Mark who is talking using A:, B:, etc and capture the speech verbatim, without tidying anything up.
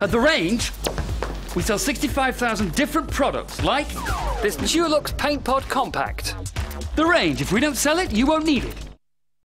A: At The Range, we sell sixty-five thousand different products, like
B: This Dulux Paint Pod Compact.
A: The Range. If we don't sell it, you won't need it.